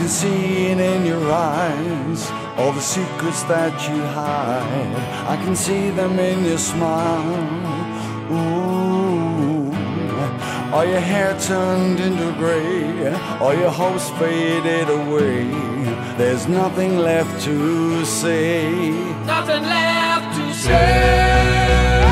can see it in your eyes, all the secrets that you hide. I can see them in your smile. Ooh, all your hair turned into gray, all your hopes faded away. There's nothing left to say. Nothing left to say.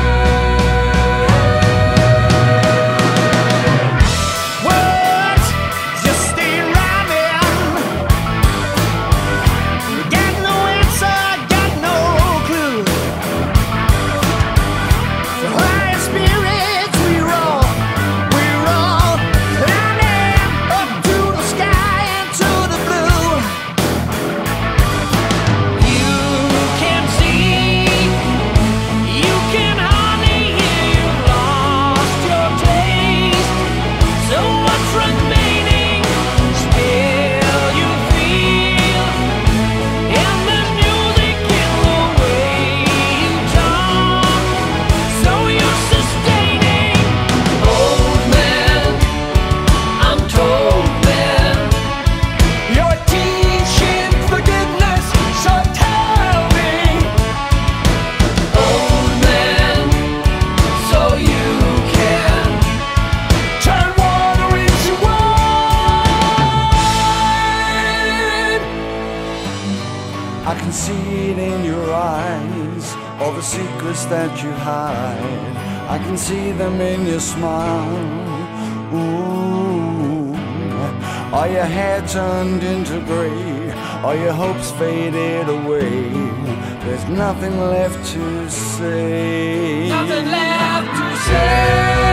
I can see it in your eyes, all the secrets that you hide. I can see them in your smile. Ooh, all your hair turned into gray, all your hopes faded away. There's nothing left to say. Nothing left to say.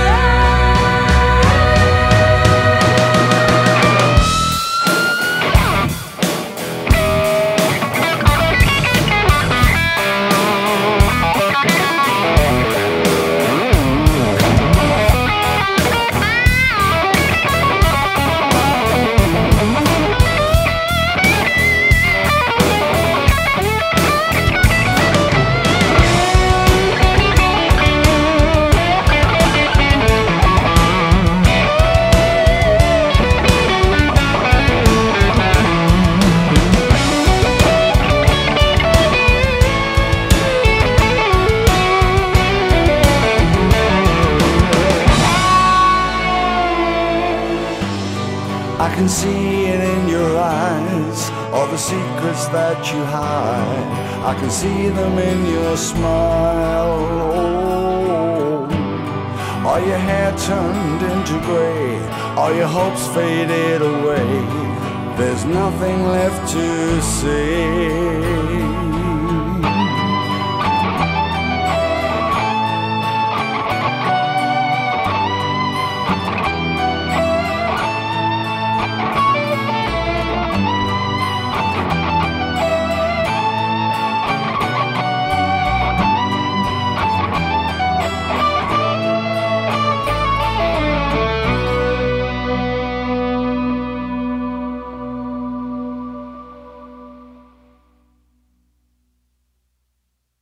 I can see it in your eyes, all the secrets that you hide. I can see them in your smile. Oh, all your hair turned into gray, all your hopes faded away. There's nothing left to say.